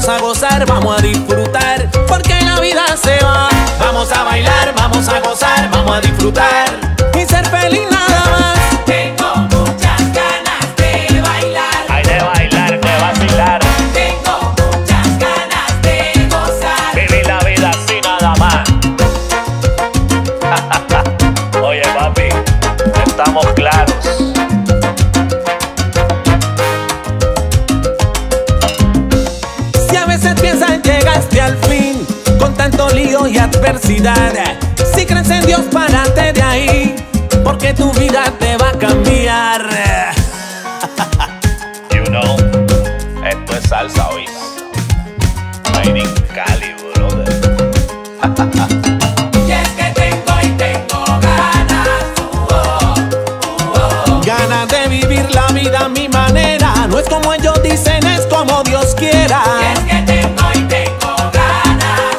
vamos a gozar, vamos a disfrutar, porque la vida se va. Vamos a bailar, vamos a gozar, vamos a disfrutar y ser feliz nada más. Tengo muchas ganas de bailar. Hay de bailar, de vacilar. Tengo muchas ganas de gozar. Vivir la vida así nada más. Oye, papi, estamos claros. Si a veces piensas llegaste al fin, con tanto lío y adversidad, si crees en Dios, párate de ahí, porque tu vida te va a cambiar. You know, esto es salsa, hoy. Made in Cali, brother. Y es que tengo y tengo ganas. Ganas de vivir la vida a mi manera, no es como ellos dicen, es como Dios quiera. Y es que tengo y tengo ganas.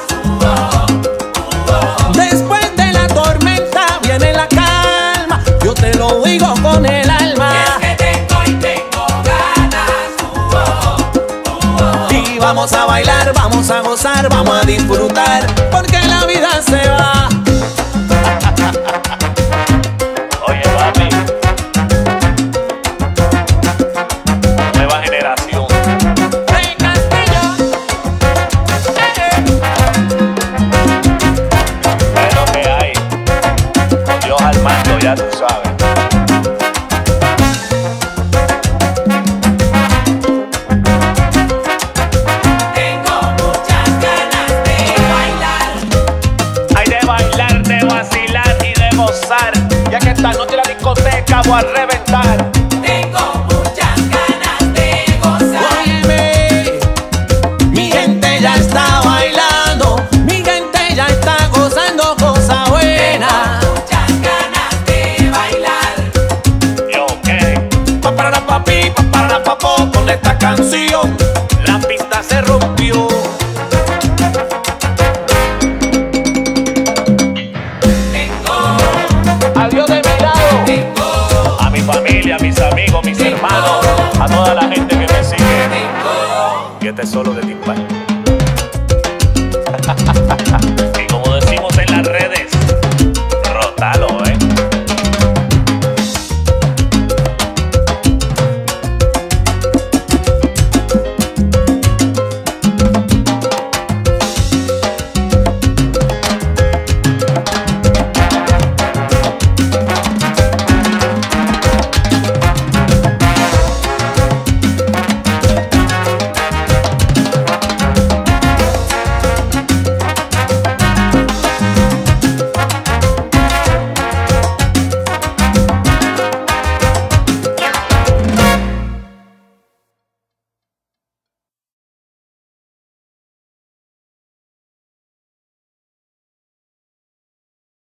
Después de la tormenta viene la calma, yo te lo digo con el alma. Y es que tengo y tengo ganas. Y vamos a bailar, vamos a gozar, vamos a disfrutar, porque la vida se va. Oye, papi. Nueva generación. Rey Castillo. Es lo que hay. Con Dios al mando, ya tú sabes. Tengo muchas ganas de bailar. Hay de bailar, de vacilar y de gozar. Ya que esta noche la discoteca voy a reventar. Tengo muchas ganas de gozar. Óyeme, mi gente ya está bailando, mi gente ya está gozando cosa buena. Muchas ganas de bailar. Yo, ¿qué? Para papi, para papo, con esta canción la pista se rompió. Tengo, Adiós de mi lado. tengo, A mi familia, a mis amigos, mis hermanos, a toda la gente que me sigue. tengo. Y este es solo de timbal. Y como decimos en las redes, rótalo,